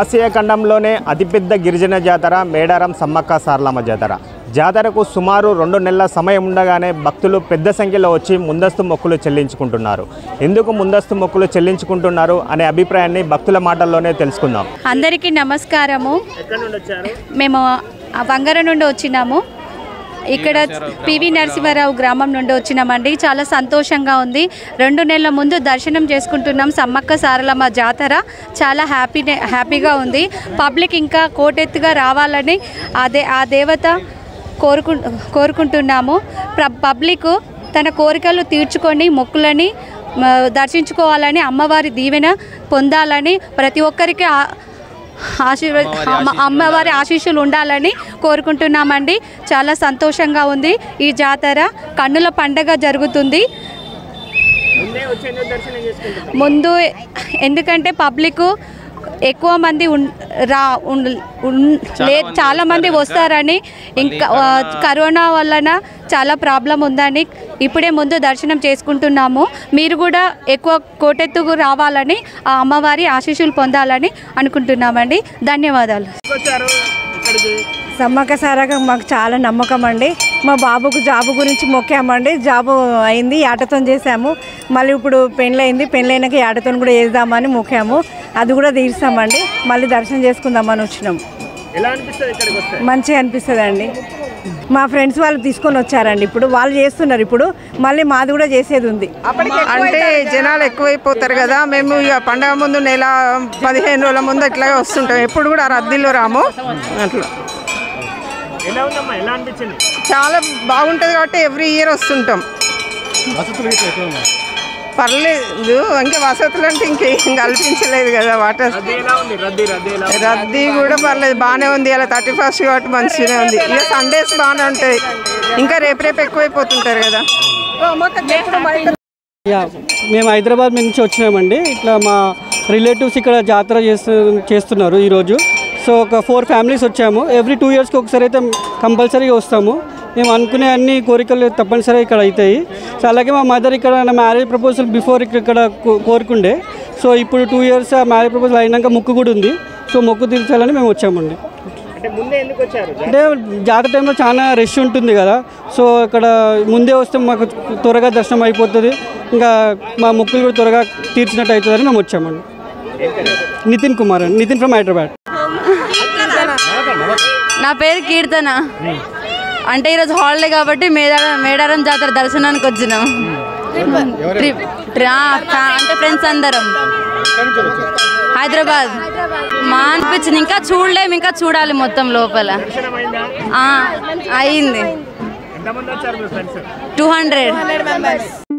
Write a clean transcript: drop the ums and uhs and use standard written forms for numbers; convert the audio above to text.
Asia ఖండంలోనే అతిపెద్ద గిరిజన జాతర మేడారం సమ్మక్క సారలమ్మ జాతర. జాతరకు సుమారు 2 నెలల సమయం ఉండగానే భక్తులు పెద్ద సంఖ్యలో వచ్చి ముందస్తు మొక్కులు చెల్లించుకుంటున్నారు. ఎందుకు ముందస్తు మొక్కులు చెల్లించుకుంటున్నారు అనే అభిప్రాయాన్ని భక్తుల మాటల్లోనే తెలుసుకుందాం. అందరికీ నమస్కారము. ఎక్కడి నుండి వచ్చారు? మేము వంగర నుండి వచ్చినాము. ఇక్కడ పివి నరసింహారావు గ్రామం నుండి వచ్చినామండి. చాలా సంతోషంగా ఉంది. 2 నెలల ముందు దర్శనం చేసుకుంటున్నాం. సమ్మక్క సారలమ్మ జాతర చాలా హ్యాపీగా ఉంది. పబ్లిక్ ఇంకా కోటెత్తుగా రావాలని ఆ దేవత కోరుకుంటున్నాము. పబ్లిక్ తన కోరికలు తీర్చుకొని మొక్కులని దర్శించుకోవాలని, అమ్మవారి దీవెన పొందాలని, ప్రతి ఒక్కరికి అమ్మవారి ఆశీస్సులు ఉండాలని కోరుకుంటున్నామండి. చాలా సంతోషంగా ఉంది. ఈ జాతర కన్నుల పండగ జరుగుతుంది. ముందు ఎందుకంటే పబ్లిక్ ఎక్కువ మంది చాలా మంది వస్తారని, ఇంకా కరోనా వలన చాలా ప్రాబ్లం ఉందని ఇప్పుడే ముందు దర్శనం చేసుకుంటున్నాము. మీరు కూడా ఎక్కువ కోటెత్తుకు రావాలని, ఆ అమ్మవారి ఆశీస్సులు పొందాలని అనుకుంటున్నామండి. ధన్యవాదాలు. సమ్మక్క సారక్క మాకు చాలా నమ్మకం అండి. మా బాబుకు జాబు గురించి మొక్కామండి. జాబు అయింది, ఆటతో చేసాము. మళ్ళీ ఇప్పుడు పెళ్ళయింది, పెళ్ళైనాక ఆటతో కూడా వేద్దామని మొక్కాము. అది కూడా తీర్చామండి. మళ్ళీ దర్శనం చేసుకుందామని వచ్చినాము. మంచిగా అనిపిస్తుంది అండి. మా ఫ్రెండ్స్ వాళ్ళు తీసుకొని వచ్చారండి. ఇప్పుడు వాళ్ళు చేస్తున్నారు. ఇప్పుడు మళ్ళీ మాది కూడా చేసేది ఉంది. అంటే జనాలు ఎక్కువైపోతారు కదా. మేము ఇక పండగ ముందు నెల 15 రోజుల ముందు ఇట్లాగే వస్తుంటాం. ఎప్పుడు కూడా రద్దీలో రాము. అట్లా చాలా బాగుంటుంది కాబట్టి ఎవ్రీ ఇయర్ వస్తుంటాం. పర్లేదు, ఇంకా వసతులు అంటే ఇంకేం కల్పించలేదు కదా. వాటర్ రద్దీ కూడా పర్లేదు, బాగానే ఉంది. ఇలా 31st కాబట్టి మంచిగానే ఉంది. ఇక సండేస్ బాగానే ఉంటాయి. ఇంకా రేపు ఎక్కువైపోతుంటారు కదా. మేము హైదరాబాద్ నుంచి వచ్చినామండి. ఇట్లా మా రిలేటివ్స్ ఇక్కడ జాతర చేస్తున్నారు ఈరోజు. సో ఒక 4 ఫ్యామిలీస్ వచ్చాము. ఎవ్రీ 2 yearsకి ఒకసారి అయితే కంపల్సరీగా వస్తాము. మేము అనుకునే అన్ని కోరికలు తప్పనిసరిగా ఇక్కడ అవుతాయి. సో అలాగే మా మదర్ ఇక్కడ మ్యారేజ్ ప్రపోజల్ బిఫోర్ ఇక్కడ కోరుకుండే. సో ఇప్పుడు 2 years ఆ మ్యారేజ్ ప్రపోజల్ అయినాక మొక్కు కూడా ఉంది. సో మొక్కు తీర్చాలని మేము వచ్చామండి. అంటే జాతర టైంలో చాలా రష్ ఉంటుంది కదా. సో ఇక్కడ ముందే వస్తే మాకు త్వరగా దర్శనం అయిపోతుంది. ఇంకా మా మొక్కులు కూడా త్వరగా తీర్చినట్టు అవుతుందని మేము వచ్చామండి. నితిన్ కుమార్ అండి, నితిన్ ఫ్రమ్ హైదరాబాద్. నా పేరు కీర్తన. అంటే ఈరోజు హాలిడే కాబట్టి మేడారం జాతర దర్శనానికి వచ్చినాం. అంటే ఫ్రెండ్స్ అందరం హైదరాబాద్. మా అనిపించింది, ఇంకా చూడలేము, ఇంకా చూడాలి మొత్తం లోపల. అయింది 200